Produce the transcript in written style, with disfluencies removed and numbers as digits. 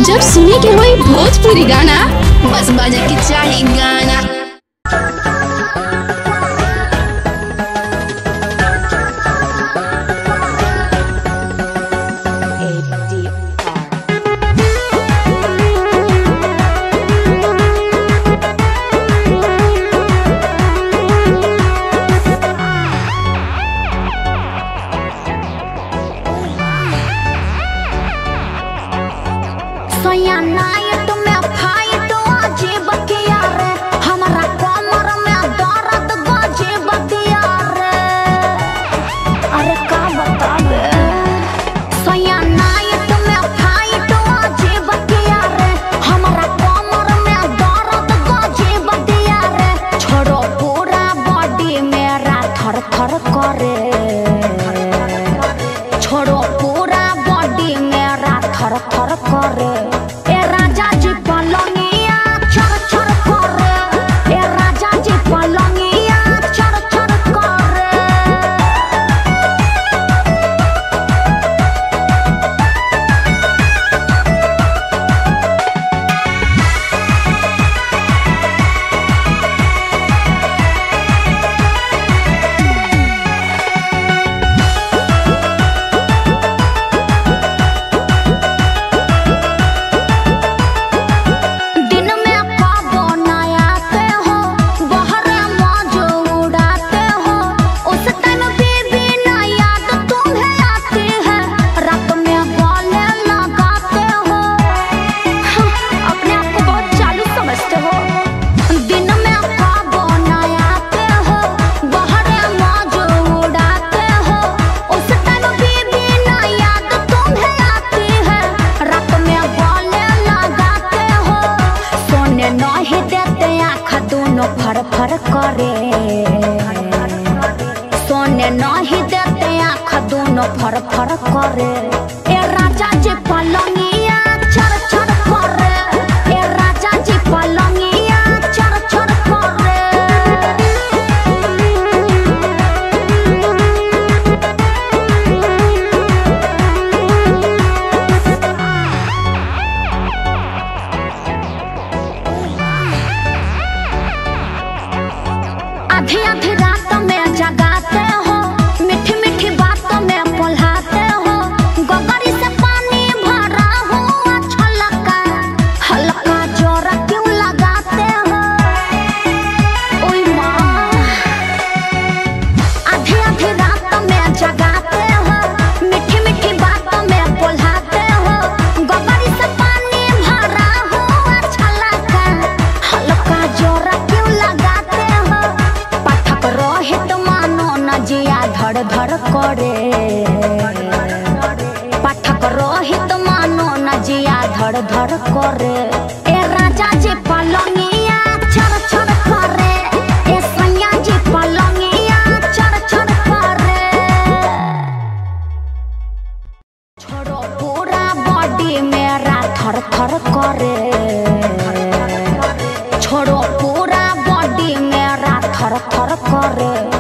जब सुने के होई भोजपुरी गाना, बस बजे के चाही गाना। छोड़ो पूरा बॉडी मेरा थर थर करे। ए राजा जी पलंगिया चर चर करे। ए राजा जी पलंगिया चर चर करे। फर फर करे सोने नहीं देते आँख दोनों फर फर करे। ए राजा जी पलंगिया चर चर करे। ए राजा जी पलंगिया चर चर करे। आधी आधी रात में जगाते हो, मीठी मीठी बातों में पुल्हाते हो। गगरी से पानी भरा हुआ छलका हल्का जोर क्यों लगाते हो? ओए माँ, आधी आधी रात में जगाते हो, मीठी मीठी बातों में पुल्हाते हो। गगरी से पानी भरा हुआ छलका हल्का जोर क्यों लगाते हो? रोहित मानो न जिया धड़ धड़ करे। पाठक रोहित मानो न जिया धड़ धड़ करे। ए राजा जी पलंगिया चर चर करे। ए सैया जी पलंगिया चर चर करे। छोड़ो पूरा बॉडी मेरा थर थर करे। छोड़ो पूरा बॉडी मेरा थर थर करे।